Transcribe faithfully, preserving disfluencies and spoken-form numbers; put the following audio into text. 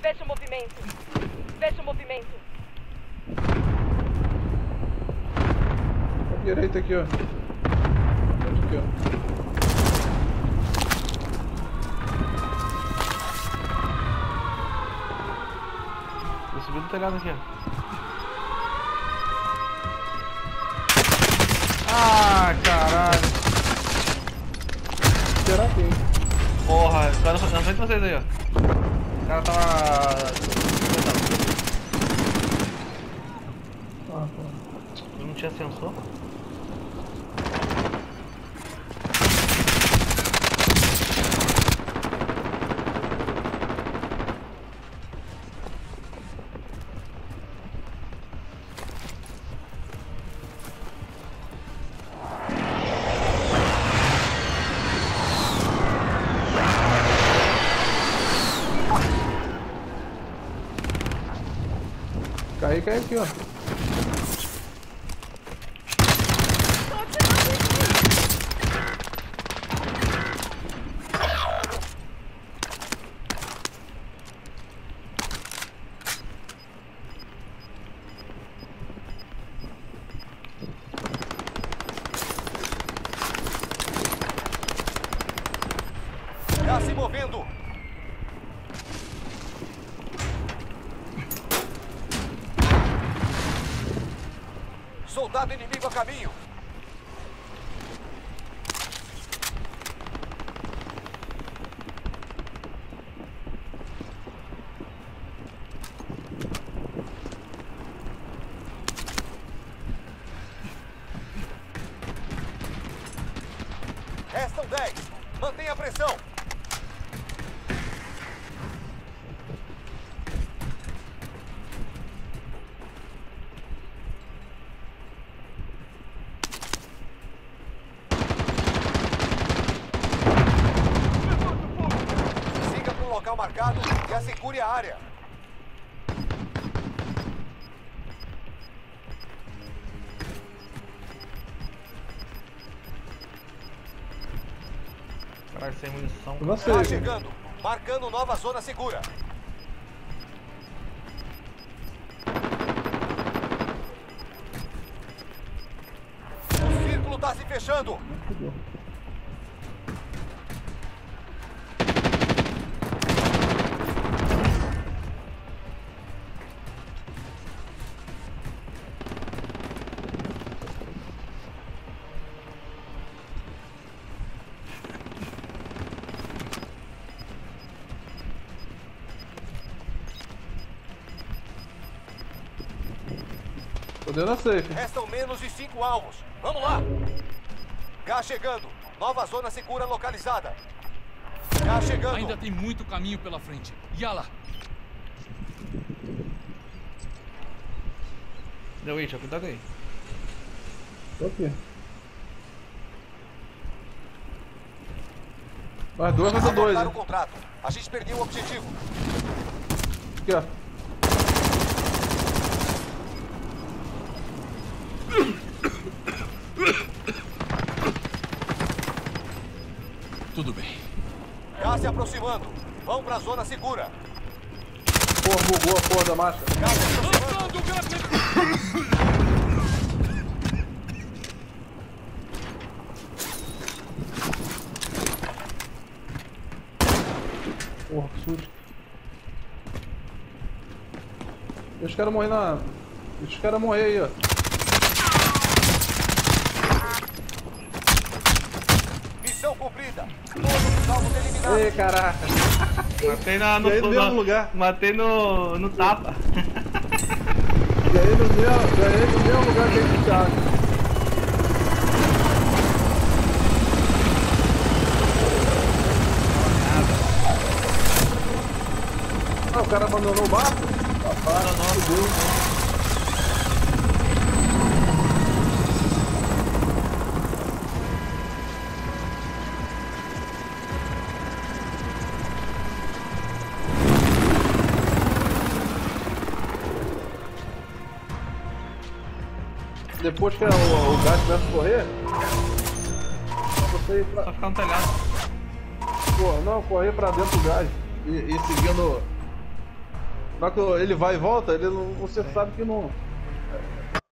Veja o movimento. Veja o movimento. À direita aqui, ó. Aqui, ó. Tô subindo o telhado aqui, ó. Ah, caralho. Será que? Porra, o cara na frente de vocês aí, ó. O cara tava... Ah, pô. Não tinha sensor. Cai, cai aqui, ó. Já se movendo. Soldado inimigo a caminho. Restam dez. Mantenha a pressão. Local marcado e assegure a área. Caralho, sem munição. Você, Tá chegando, marcando nova zona segura. O círculo tá se fechando. Tô dentro da safe. Restam menos de cinco alvos. Vamos lá. Gás chegando. Nova zona segura localizada. Gás chegando. Ainda tem muito caminho pela frente. Yala! Deu Witcher, cuidado aí. Tô aqui. Mais dois, mais dois. Abortar o Hein? contrato. A gente perdeu o objetivo. Aqui, ó. Tudo bem. Gás se aproximando. Vão pra zona segura. Porra, bugou a porra da marcha. Gás se aproximando. Lançando gás! Porra, que susto. Deixa os caras morrer na... Deixa os caras morrer aí, ó. Missão cumprida. Todos os alvos eliminados. Ei, caraca. Matei na, no, E aí no no, mesmo no- lugar. Matei no, no tapa. E aí no mesmo, e aí no mesmo lugar que a gente tá. Ah, o cara abandonou o barco? Abandonou. Deus. Depois que o, o gás começa a correr, você ir pra... Só ficar no telhado. Pô, não, correr pra dentro do gás e, e seguindo Na hora que ele vai e volta, ele não, você sabe que não.